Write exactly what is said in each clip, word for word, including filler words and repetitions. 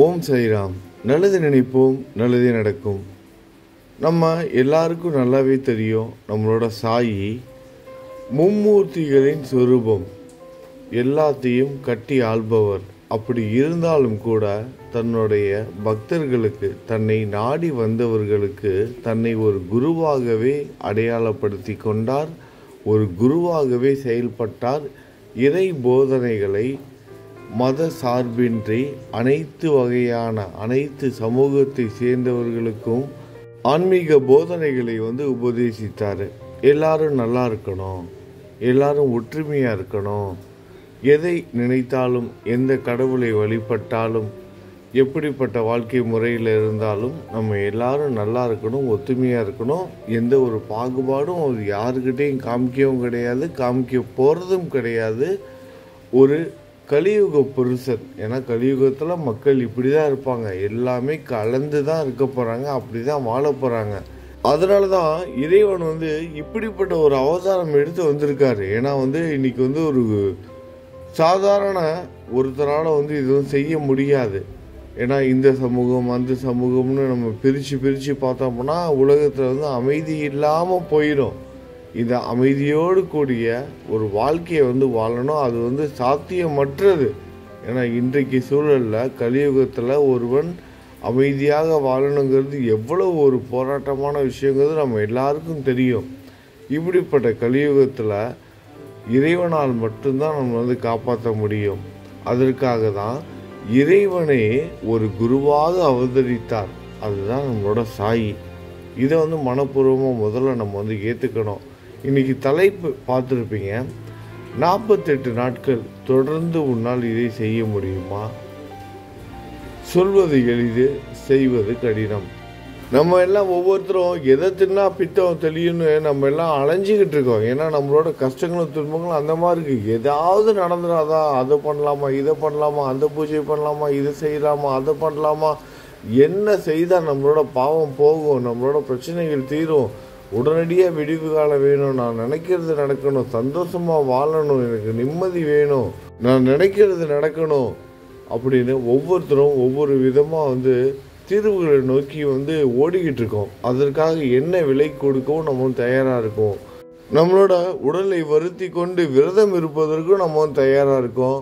ஓம் சாய்ராம். நல்லது நினைப்போம், நல்லதே நடக்கும். நம்ம எல்லாருக்கும் நல்லாவே தெரியும், நம்மளோட சாயி மும்மூர்த்திகளின் சொரூபம், எல்லாத்தையும் கட்டி ஆள்பவர். அப்படி இருந்தாலும் கூட தன்னுடைய பக்தர்களுக்கு, தன்னை நாடி வந்தவர்களுக்கு தன்னை ஒரு குருவாகவே அடையாளப்படுத்தி கொண்டார், ஒரு குருவாகவே செயல்பட்டார். இறை போதனைகளை மத சார்பின்றி அனைத்து வகையான அனைத்து சமூகத்தை சேர்ந்தவர்களுக்கும் ஆன்மீக போதனைகளை வந்து உபதேசித்தார். எல்லாரும் நல்லா இருக்கணும், எல்லாரும் ஒற்றுமையாக இருக்கணும், எதை நினைத்தாலும், எந்த கடவுளை வழிபட்டாலும், எப்படிப்பட்ட வாழ்க்கை முறையில் இருந்தாலும் நம்ம எல்லாரும் நல்லா இருக்கணும், ஒத்துமையாக இருக்கணும். எந்த ஒரு பாகுபாடும் அது யாருக்கிட்டையும் காமிக்கவும் கிடையாது, காமிக்க போகிறதும் கிடையாது. ஒரு கலியுக புருஷன், ஏன்னா கலியுகத்தில் மக்கள் இப்படி தான் இருப்பாங்க, எல்லாமே கலந்து தான் இருக்க போகிறாங்க, அப்படி தான் வாழ போகிறாங்க. அதனால தான் இறைவன் வந்து இப்படிப்பட்ட ஒரு அவதாரம் எடுத்து வந்திருக்காரு. ஏன்னா வந்து இன்னைக்கு வந்து ஒரு சாதாரண ஒருத்தரால் வந்து இதுவும் செய்ய முடியாது. ஏன்னா இந்த சமூகம் அந்த சமூகம்னு நம்ம பிரித்து பிரித்து பார்த்தோம்னா உலகத்தில் வந்து அமைதி இல்லாமல் போயிடும். இந்த அமைதியோடு கூடிய ஒரு வாழ்க்கையை வந்து வாழணும், அது வந்து சாத்தியமற்றது. ஏன்னா இன்றைக்கு சூழலில் கலியுகத்தில் ஒருவன் அமைதியாக வாழணுங்கிறது எவ்வளோ ஒரு போராட்டமான விஷயங்கிறது நம்ம எல்லாருக்கும் தெரியும். இப்படிப்பட்ட கலியுகத்தில் இறைவனால் மட்டும்தான் நம்ம வந்து காப்பாற்ற முடியும். அதற்காக தான் இறைவனே ஒரு குருவாக அவதரித்தார். அதுதான் நம்மளோட சாயி. இதை வந்து மனப்பூர்வமாக முதல்ல நம்ம வந்து ஏற்றுக்கணும். இன்றைக்கி தலைப்பு பார்த்துருப்பீங்க, நாற்பத்தெட்டு நாட்கள் தொடர்ந்து உன்னால் இதை செய்ய முடியுமா? சொல்வது எளிது, செய்வது கடினம். நம்ம எல்லாம் ஒவ்வொருத்தரும் எதை தின்னா பித்தம் தெளியும்னு நம்ம எல்லாம் அலைஞ்சிக்கிட்டு இருக்கோம். ஏன்னா நம்மளோட கஷ்டங்களும் துன்பங்களும் அந்த மாதிரி இருக்குது. ஏதாவது நடந்துடாதா, அதை பண்ணலாமா, இதை பண்ணலாமா, அந்த பூஜை பண்ணலாமா, இதை செய்யலாமா, அதை பண்ணலாமா, என்ன செய்தால் நம்மளோட பாவம் போகும், நம்மளோட பிரச்சனைகள் தீரும், உடனடியாக விடிவு காலம் வேணும், நான் நினைக்கிறது நடக்கணும், சந்தோஷமாக வாழணும், எனக்கு நிம்மதி வேணும், நான் நினைக்கிறது நடக்கணும் அப்படின்னு ஒவ்வொருத்தரும் ஒவ்வொரு விதமாக வந்து தீர்வுகளை நோக்கி வந்து ஓடிக்கிட்டு இருக்கோம். அதற்காக என்ன விலை கொடுக்கவும் நம்ம தயாராக இருக்கோம். நம்மளோட உடலை வருத்தி கொண்டு விரதம் இருப்பதற்கும் நம்ம தயாராக இருக்கோம்.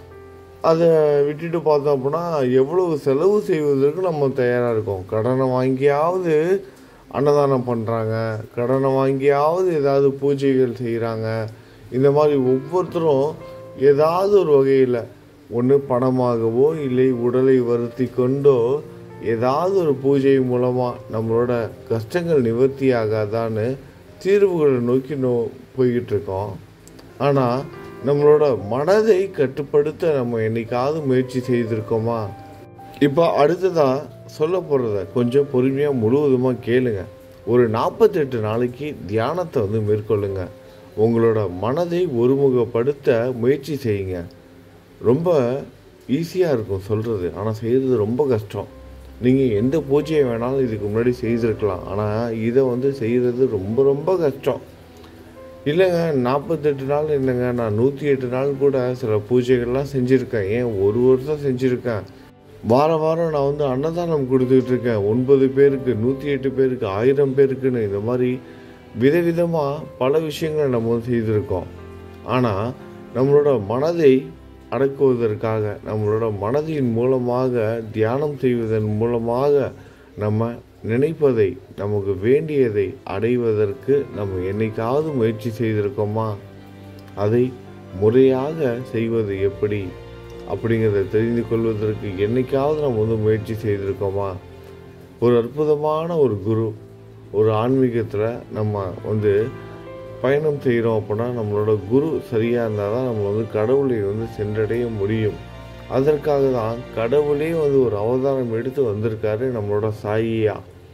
அதை விட்டுட்டு பார்த்தோம் அப்படின்னா எவ்வளவு செலவு செய்வதற்கு நம்ம தயாராக இருக்கோம். கடனை வாங்கியாவது அன்னதானம் பண்ணுறாங்க, கடனை வாங்கியாவது ஏதாவது பூஜைகள் செய்கிறாங்க. இந்த மாதிரி ஒவ்வொருத்தரும் ஏதாவது ஒரு வகையில் ஒன்று பணமாகவோ இல்லை உடலை வருத்தி கொண்டோ ஏதாவது ஒரு பூஜை மூலமாக நம்மளோட கஷ்டங்கள் நிவர்த்தி ஆகாதான்னு தீர்வுகளை நோக்கி நோ போய்கிட்டு இருக்கோம். ஆனால் நம்மளோட மனதை கட்டுப்படுத்த நம்ம என்னைக்காவது முயற்சி செய்திருக்கோமா? இப்போ அடுத்ததாக சொல்ல போகிறத கொஞ்சம் பொறுமையாக முழுவதுமாக கேளுங்க. ஒரு நாற்பத்தெட்டு நாளைக்கு தியானத்தை வந்து மேற்கொள்ளுங்க. உங்களோட மனதை ஒருமுகப்படுத்த முயற்சி செய்யுங்க. ரொம்ப ஈஸியாக இருக்கும் சொல்கிறது, ஆனால் செய்கிறது ரொம்ப கஷ்டம். நீங்கள் எந்த பூஜையை வேணாலும் இதுக்கு முன்னாடி செய்திருக்கலாம், ஆனால் இதை வந்து செய்கிறது ரொம்ப ரொம்ப கஷ்டம். இல்லைங்க நாற்பத்தெட்டு நாள் இல்லைங்க, நான் நூற்றி எட்டு நாள் கூட சில பூஜைகள்லாம் செஞ்சுருக்கேன், ஏன் ஒரு வருஷம் செஞ்சுருக்கேன், வாரம் வாரம் நான் வந்து அன்னதானம் கொடுத்துக்கிட்டு இருக்கேன், ஒன்பது பேருக்கு, நூற்றி எட்டு பேருக்கு, ஆயிரம் பேருக்குன்னு இந்த மாதிரி விதவிதமாக பல விஷயங்களை நம்ம வந்து செய்திருக்கோம். ஆனால் நம்மளோட மனதை அடக்குவதற்காக, நம்மளோட மனதின் மூலமாக தியானம் செய்வதன் மூலமாக நம்ம நினைப்பதை, நமக்கு வேண்டியதை அடைவதற்கு நம்ம என்னைக்காவது முயற்சி செய்திருக்கோமா? அதை முறையாக செய்வது எப்படி அப்படிங்கிறத தெரிந்து கொள்வதற்கு என்னைக்காவது நம்ம வந்து முயற்சி செய்திருக்கோமா? ஒரு அற்புதமான ஒரு குரு, ஒரு ஆன்மீகத்தில் நம்ம வந்து பயணம் செய்கிறோம் அப்படின்னா நம்மளோட குரு சரியாக இருந்தால் தான் நம்ம வந்து கடவுளை வந்து சென்றடைய முடியும். அதற்காக தான் கடவுளே வந்து ஒரு அவதாரம் எடுத்து வந்திருக்காரு நம்மளோட சாயியா.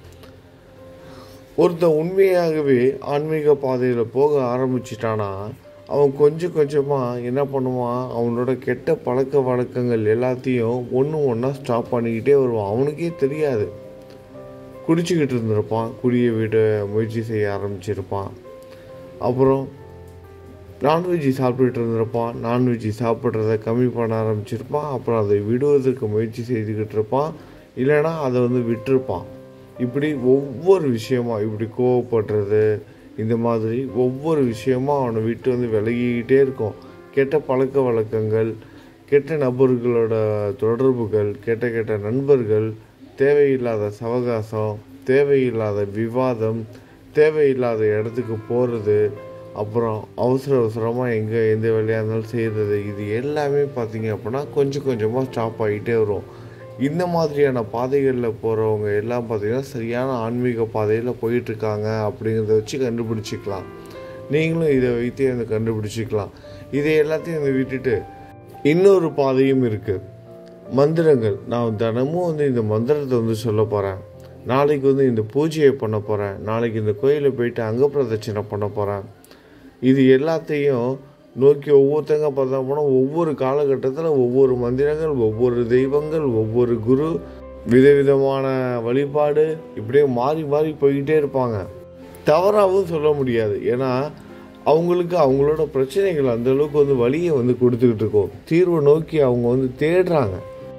ஒருத்தன் உண்மையாகவே ஆன்மீக பாதையில் போக ஆரம்பிச்சிட்டானா அவன் கொஞ்சம் கொஞ்சமாக என்ன பண்ணுவான், அவனோட கெட்ட பழக்க வழக்கங்கள் எல்லாத்தையும் ஒன்று ஒன்றா ஸ்டாப் பண்ணிக்கிட்டே வருவான். அவனுக்கே தெரியாது. குடிச்சிக்கிட்டு இருந்திருப்பான், குடியை விட முயற்சி செய்ய ஆரம்பிச்சிருப்பான். அப்புறம் நான்வெஜ்ஜி சாப்பிட்டுட்டு இருந்திருப்பான், நான்வெஜ்ஜி சாப்பிட்றத கம்மி பண்ண ஆரம்பிச்சிருப்பான், அப்புறம் அதை விடுவதற்கு முயற்சி செய்துக்கிட்டு இருப்பான், இல்லைனா அதை வந்து விட்டுருப்பான். இப்படி ஒவ்வொரு விஷயமா இப்படி கோவப்படுறது, இந்த மாதிரி ஒவ்வொரு விஷயமும் அவனை விட்டு வந்து விலகிக்கிட்டே இருக்கும். கெட்ட பழக்க வழக்கங்கள், கெட்ட நபர்களோட தொடர்புகள், கெட்ட கெட்ட நண்பர்கள், தேவையில்லாத சவகாசம், தேவையில்லாத விவாதம், தேவையில்லாத இடத்துக்கு போகிறது, அப்புறம் அவசர அவசரமாக எங்கே எந்த வேலையாக இருந்தாலும் செய்கிறது, இது எல்லாமே பார்த்திங்க அப்படின்னா கொஞ்சம் கொஞ்சமாக ஸ்டாப் ஆகிட்டே வரும். இந்த மாதிரியான பாதைகளில் போகிறவங்க எல்லாம் பார்த்திங்கன்னா சரியான ஆன்மீக பாதையில் போயிட்டுருக்காங்க அப்படிங்கிறத வச்சு கண்டுபிடிச்சிக்கலாம். நீங்களும் இதை வைத்தே வந்து கண்டுபிடிச்சிக்கலாம். இதை எல்லாத்தையும் வந்து விட்டுட்டு இன்னொரு பாதையும் இருக்குது, மந்திரங்கள். நான் தினமும் வந்து இந்த மந்திரத்தை வந்து சொல்ல போகிறேன், நாளைக்கு வந்து இந்த பூஜையை பண்ண போகிறேன், நாளைக்கு இந்த கோயிலில் போயிட்டு அங்க பிரதட்சணை பண்ண போகிறேன். இது எல்லாத்தையும் நோக்கி ஒவ்வொருத்தங்க பார்த்தா போனால் ஒவ்வொரு காலகட்டத்தில் ஒவ்வொரு மந்திரங்கள், ஒவ்வொரு தெய்வங்கள், ஒவ்வொரு குரு, விதவிதமான வழிபாடு, இப்படியே மாறி மாறி போய்கிட்டே இருப்பாங்க. தவறாகவும் சொல்ல முடியாது, ஏன்னா அவங்களுக்கு அவங்களோட பிரச்சனைகள் அந்தளவுக்கு வந்து வலியை வந்து கொடுத்துக்கிட்டு இருக்கோம். தீர்வை நோக்கி அவங்க வந்து தேடுறாங்க.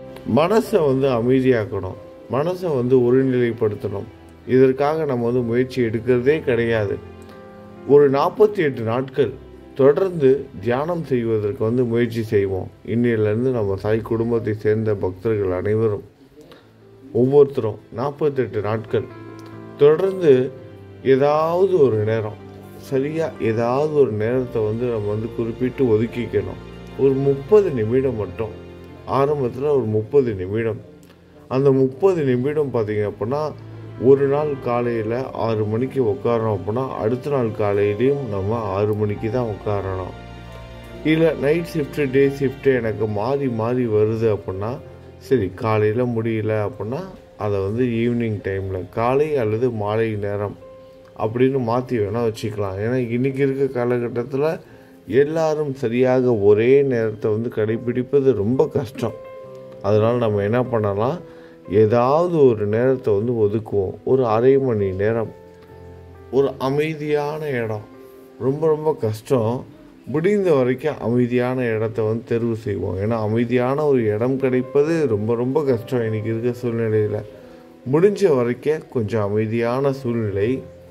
மனசை வந்து அமைதியாக்கணும், மனசை வந்து ஒருநிலைப்படுத்தணும். இதற்காக நம்ம வந்து முயற்சி எடுக்கிறதே கிடையாது. ஒரு நாற்பத்தி எட்டு நாட்கள் தொடர்ந்து தியானம் செய்வதற்கு வந்து முயற்சி செய்வோம். இன்னிலிருந்து நம்ம சாய் குடும்பத்தை சேர்ந்த பக்தர்கள் அனைவரும் ஒவ்வொருத்தரும் நாற்பத்தெட்டு நாட்கள் தொடர்ந்து ஏதாவது ஒரு நேரம், சரியாக ஏதாவது ஒரு நேரத்தை வந்து நம்ம வந்து குறிப்பிட்டு ஒதுக்கிக்கணும். ஒரு முப்பது நிமிடம் மட்டும், ஆரம்பத்தில் ஒரு முப்பது நிமிடம். அந்த முப்பது நிமிடம் பார்த்திங்க அப்படின்னா ஒரு நாள் காலையில் ஆறு மணிக்கு உட்காரோம் அப்படின்னா அடுத்த நாள் காலையிலையும் நம்ம ஆறு மணிக்கு தான் உட்காரணும். இல்லை நைட் ஷிஃப்ட்டு டே ஷிஃப்ட்டு எனக்கு மாறி மாறி வருது அப்படின்னா சரி, காலையில் முடியல அப்படின்னா அதை வந்து ஈவினிங் டைமில், காலை அல்லது மாலை நேரம் அப்படின்னு மாற்றி வேணால் வச்சுக்கலாம். ஏன்னா இன்றைக்கி இருக்க காலகட்டத்தில் எல்லாரும் சரியாக ஒரே நேரத்தை வந்து கடைபிடிப்பது ரொம்ப கஷ்டம். அதனால் நம்ம என்ன பண்ணலாம், ஏதாவது ஒரு நேரத்தை வந்து ஒதுக்குவோம். ஒரு அரை மணி நேரம், ஒரு அமைதியான இடம். ரொம்ப ரொம்ப கஷ்டம், முடிந்த வரைக்கும் அமைதியான இடத்த வந்து தேர்வு செய்வோம். ஏன்னா அமைதியான ஒரு இடம் கிடைப்பது ரொம்ப ரொம்ப கஷ்டம் இன்றைக்கி இருக்க சூழ்நிலையில். முடிஞ்ச வரைக்கும் கொஞ்சம் அமைதியான சூழ்நிலை,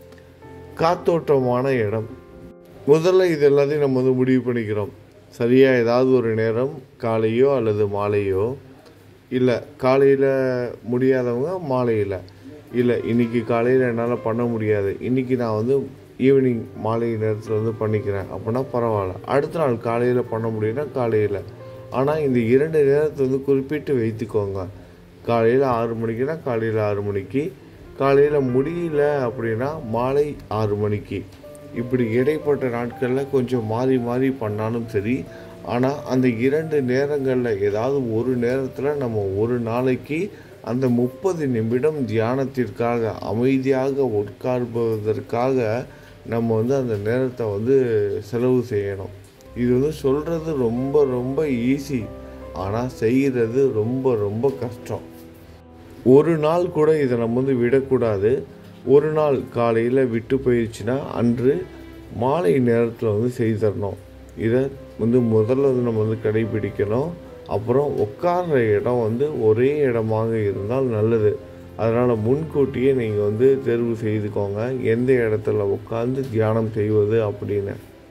காத்தோட்டமான இடம். முதல்ல இது எல்லாத்தையும் நம்ம வந்து முடிவு பண்ணிக்கிறோம். சரியாக ஏதாவது ஒரு நேரம், காலையோ அல்லது மாலையோ, இல்லை காலையில் முடியாதவங்க மாலையில், இல்லை இன்றைக்கி காலையில் என்னால் பண்ண முடியாது, இன்றைக்கி நான் வந்து ஈவினிங் மாலை நேரத்தில் வந்து பண்ணிக்கிறேன் அப்படின்னா பரவாயில்ல. அடுத்த நாள் காலையில் பண்ண முடியும்னா காலையில். ஆனால் இந்த இரண்டு நேரத்தை வந்து குறிப்பிட்டு வைத்துக்கோங்க. காலையில் ஆறு மணிக்குனா காலையில் ஆறு மணிக்கு, காலையில் முடியல அப்படின்னா மாலை ஆறு மணிக்கு. இப்படி இடைப்பட்ட நாட்களில் கொஞ்சம் மாறி மாறி பண்ணாலும் சரி. ஆனால் அந்த இரண்டு நேரங்களில் ஏதாவது ஒரு நேரத்தில் நம்ம ஒரு நாளைக்கு அந்த முப்பது நிமிடம் தியானத்திற்காக, அமைதியாக உட்கார்வதற்காக நம்ம வந்து அந்த நேரத்தை வந்து செலவு செய்யணும். இது வந்து சொல்கிறது ரொம்ப ரொம்ப ஈஸி, ஆனால் செய்கிறது ரொம்ப ரொம்ப கஷ்டம். ஒரு நாள் கூட இதை நம்ம வந்து விடக்கூடாது. ஒரு நாள் காலையில் விட்டு போயிடுச்சுன்னா அன்று மாலை நேரத்தில் வந்து செய்தரணும். இதை வந்து முதல்ல வந்து நம்ம வந்து கடைபிடிக்கணும். அப்புறம் உட்கார்ற இடம் வந்து ஒரே இடமாக இருந்தால் நல்லது. அதனால் முன்கூட்டியே நீங்கள் வந்து தேர்வு செய்துக்கோங்க, எந்த இடத்துல உட்கார்ந்து தியானம் செய்வது அப்படின்னு.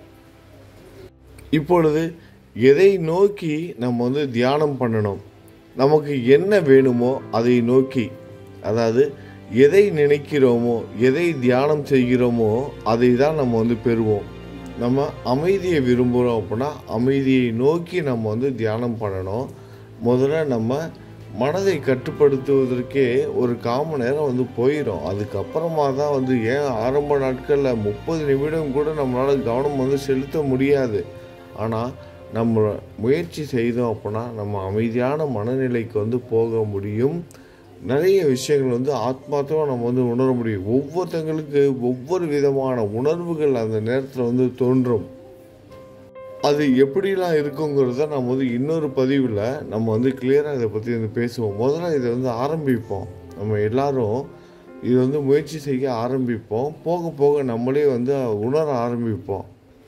இப்பொழுது எதை நோக்கி நம்ம வந்து தியானம் பண்ணணும், நமக்கு என்ன வேணுமோ அதை நோக்கி, அதாவது எதை நினைக்கிறோமோ, எதை தியானம் செய்கிறோமோ அதை தான் நம்ம வந்து பெறுவோம். நம்ம அமைதியை விரும்புகிறோம் அப்படின்னா அமைதியை நோக்கி நம்ம வந்து தியானம் பண்ணணும். முதல்ல நம்ம மனதை கட்டுப்படுத்துவதற்கே ஒரு கால் மணி நேரம் வந்து போயிடும். அதுக்கப்புறமா தான் வந்து ஏன் ஆரம்ப நாட்களில் முப்பது நிமிடம் கூட நம்மளால் கவனம் வந்து செலுத்த முடியாது. ஆனால் நம்ம முயற்சி செய்தோம் அப்படின்னா நம்ம அமைதியான மனநிலைக்கு வந்து போக முடியும். நிறைய விஷயங்கள் வந்து ஆத்மார்த்தமாக நம்ம வந்து உணர முடியும். ஒவ்வொருத்தங்களுக்கு ஒவ்வொரு விதமான உணர்வுகள் அந்த நேரத்தில் வந்து தோன்றும். அது எப்படிலாம் இருக்குங்கிறத நம்ம வந்து இன்னொரு பதிவில் நம்ம வந்து கிளியராக இதை பற்றி வந்து பேசுவோம். முதல்ல இதை வந்து ஆரம்பிப்போம், நம்ம எல்லாரும் இது வந்து முயற்சி செய்ய ஆரம்பிப்போம். போக போக நம்மளே வந்து உணர ஆரம்பிப்போம்.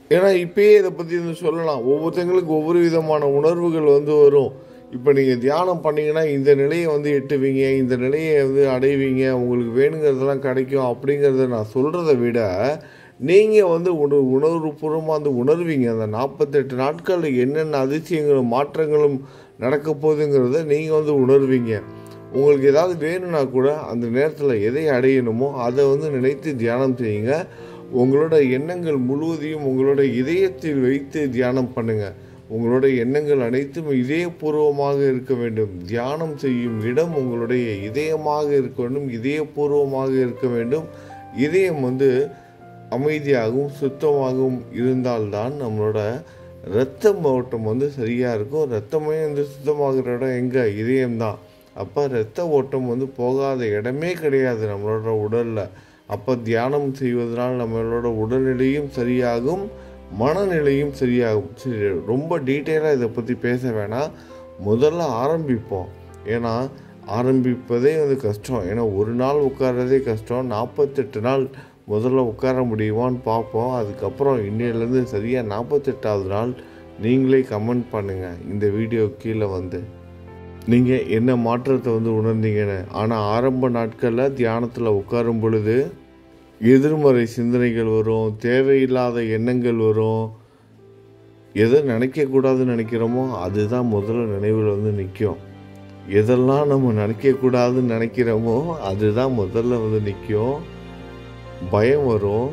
ஏன்னா இப்பயே இதை பற்றி வந்து சொல்லலாம். ஒவ்வொருத்தங்களுக்கு ஒவ்வொரு விதமான உணர்வுகள் வந்து வரும். இப்போ நீங்கள் தியானம் பண்ணிங்கன்னா இந்த நிலையை வந்து எட்டுவீங்க, இந்த நிலையை வந்து அடைவீங்க, உங்களுக்கு வேணுங்கிறதெல்லாம் கிடைக்கும் அப்படிங்கிறத நான் சொல்கிறத விட நீங்கள் வந்து உண உணர்வுபூர்வமாக வந்து உணர்வீங்க. அந்த நாற்பத்தெட்டு நாட்களில் என்னென்ன அதிசயங்களும் மாற்றங்களும் நடக்க போகுதுங்கிறத நீங்கள் வந்து உணர்வீங்க. உங்களுக்கு ஏதாவது வேணும்னா கூட அந்த நேரத்தில் எதை அடையணுமோ அதை வந்து நினைத்து தியானம் செய்யுங்க. உங்களோட எண்ணங்கள் முழுவதையும் உங்களோட இதயத்தில் வைத்து தியானம் பண்ணுங்கள். உங்களோட எண்ணங்கள் அனைத்தும் இதயபூர்வமாக இருக்க வேண்டும். தியானம் செய்யும் இடம் உங்களுடைய இதயமாக இருக்க வேண்டும், இதயபூர்வமாக இருக்க வேண்டும். இதயம் வந்து அமைதியாகவும் சுத்தமாகவும் இருந்தால்தான் நம்மளோட இரத்த ஓட்டம் வந்து சரியாக இருக்கும். இரத்தமே வந்து சுத்தமாகிற இடம் எங்கே? இதயம்தான். அப்போ இரத்த ஓட்டம் வந்து போகாத இடமே கிடையாது நம்மளோட உடலில். அப்போ தியானம் செய்வதனால் நம்மளோட உடல்நிலையும் சரியாகும், மனநிலையும் சரியாகும். சரி, ரொம்ப டீட்டெயிலாக இதை பற்றி பேச வேணாம். முதல்ல ஆரம்பிப்போம். ஏன்னா ஆரம்பிப்பதே வந்து கஷ்டம். ஏன்னா ஒரு நாள் உட்கார்றதே கஷ்டம். நாற்பத்தெட்டு நாள் முதல்ல உட்கார முடியுமான்னு பார்ப்போம். அதுக்கப்புறம் இன்னையிலேருந்து சரியாக நாற்பத்தெட்டாவது நாள் நீங்களே கமெண்ட் பண்ணுங்கள் இந்த வீடியோ கீழே வந்து நீங்கள் என்ன மாற்றத்தை வந்து உணர்ந்தீங்கன்னு. ஆனால் ஆரம்ப நாட்களில் தியானத்தில் உட்காரும் பொழுது எதிர்மறை சிந்தனைகள் வரும், தேவையில்லாத எண்ணங்கள் வரும். எதை நினைக்கக்கூடாதுன்னு நினைக்கிறோமோ அதுதான் முதல்ல நினைவில் வந்து நிற்கும். எதெல்லாம் நம்ம நினைக்கக்கூடாதுன்னு நினைக்கிறோமோ அதுதான் முதல்ல வந்து நிற்கும். பயம் வரும்.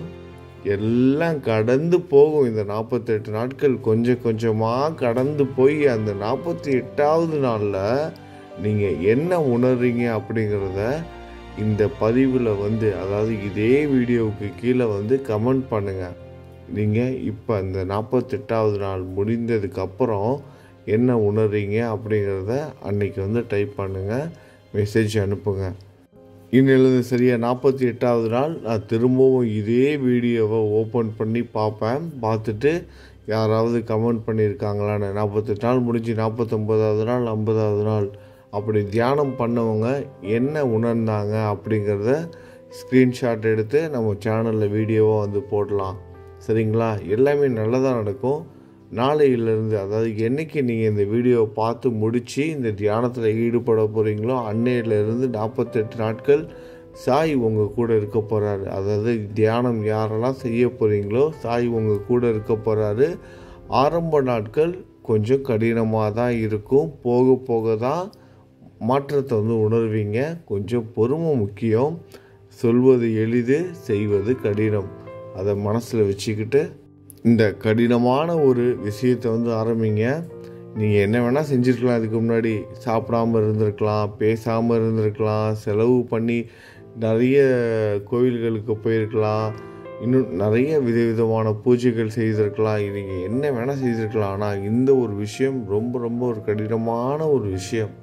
எல்லாம் கடந்து போகும். இந்த நாற்பத்தெட்டு நாட்கள் கொஞ்சம் கொஞ்சமாக கடந்து போய் அந்த நாற்பத்தி எட்டாவது நாளில் நீங்கள் என்ன உணர்றீங்க அப்படிங்கிறத இந்த பதிவில் வந்து, அதாவது இதே வீடியோவுக்கு கீழே வந்து கமெண்ட் பண்ணுங்கள். நீங்கள் இப்போ அந்த நாற்பத்தெட்டாவது நாள் முடிந்ததுக்கப்புறம் என்ன உணர்றீங்க அப்படிங்கிறத அன்றைக்கி வந்து டைப் பண்ணுங்கள், மெசேஜ் அனுப்புங்க. இன்னிலிருந்து சரியாக நாற்பத்தி எட்டாவது நாள் நான் திரும்பவும் இதே வீடியோவை ஓப்பன் பண்ணி பார்ப்பேன். பார்த்துட்டு யாராவது கமெண்ட் பண்ணியிருக்காங்களான்னு. நாற்பத்தெட்டு நாள் முடிஞ்சு நாற்பத்தொம்போதாவது நாள், ஐம்பதாவது நாள் அப்படி தியானம் பண்ணவங்க என்ன உணர்ந்தாங்க அப்படிங்கிறத ஸ்க்ரீன்ஷாட் எடுத்து நம்ம சேனலில் வீடியோவாக வந்து போடலாம். சரிங்களா? எல்லாமே நல்லதாக நடக்கும். நாளையிலேருந்து, அதாவது என்றைக்கு நீங்கள் இந்த வீடியோவை பார்த்து முடித்து இந்த தியானத்தில் ஈடுபட போகிறீங்களோ அன்னையிலேருந்து நாற்பத்தெட்டு நாட்கள் சாய் உங்கள் கூட இருக்க போகிறாரு. அதாவது தியானம் யாரெல்லாம் செய்ய போகிறீங்களோ சாய் உங்கள் கூட இருக்க போகிறாரு. ஆரம்ப நாட்கள் கொஞ்சம் கடினமாக தான் இருக்கும். போக போக தான் மாற்றத்தை வந்து உணர்வீங்க. கொஞ்சம் பொறுமை முக்கியம். சொல்வது எளிது, செய்வது கடினம். அதை மனசில் வச்சுக்கிட்டு இந்த கடினமான ஒரு விஷயத்தை வந்து ஆரம்பிங்க. நீங்கள் என்ன வேணால் செஞ்சுருக்கலாம். இதுக்கு முன்னாடி சாப்பிடாமல் இருந்திருக்கலாம், பேசாமல் இருந்திருக்கலாம், செலவு பண்ணி நிறைய கோவில்களுக்கு போயிருக்கலாம், இன்னும் நிறைய விதவிதமான பூஜைகள் செய்திருக்கலாம், நீங்கள் என்ன வேணால் செய்திருக்கலாம். ஆனால் இந்த ஒரு விஷயம் ரொம்ப ரொம்ப ஒரு கடினமான ஒரு விஷயம்.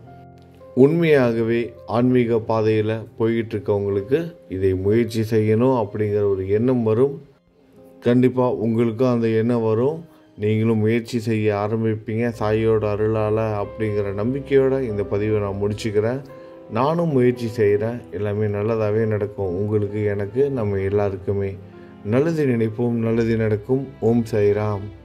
உண்மையாகவே ஆன்மீக பாதையில் போய்கிட்டு இருக்கவங்களுக்கு இதை முயற்சி செய்யணும் அப்படிங்கிற ஒரு எண்ணம் வரும். கண்டிப்பாக உங்களுக்கும் அந்த எண்ணம் வரும். நீங்களும் முயற்சி செய்ய ஆரம்பிப்பீங்க சாயோட அருளால் அப்படிங்கிற நம்பிக்கையோடு இந்த பதிவை நான் முடிச்சுக்கிறேன். நானும் முயற்சி செய்கிறேன். எல்லாமே நல்லதாகவே நடக்கும். உங்களுக்கு, எனக்கு, நம்ம எல்லாருக்குமே. நல்லது நினைப்போம், நல்லது நடக்கும். ஓம் சாய்ராம்.